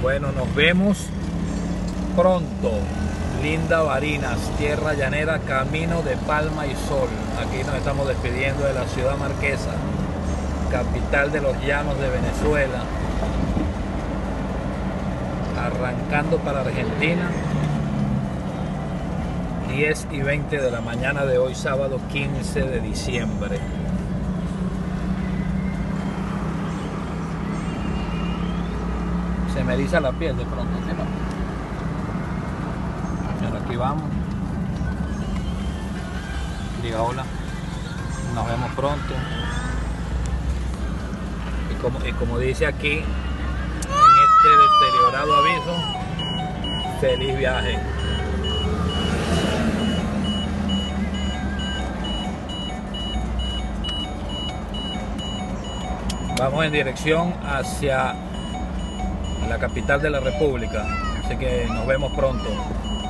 Bueno, nos vemos pronto. Linda Barinas, tierra llanera, camino de palma y sol. Aquí nos estamos despidiendo de la ciudad marquesa, capital de los llanos de Venezuela, arrancando para Argentina, 10:20 de la mañana de hoy, sábado 15 de diciembre. Se me eriza la piel de pronto, ¿sí, no? Pero aquí vamos. Diga hola. Nos vemos pronto. Y como dice aquí, en este deteriorado aviso, feliz viaje. Vamos en dirección hacia la capital de la República, así que nos vemos pronto.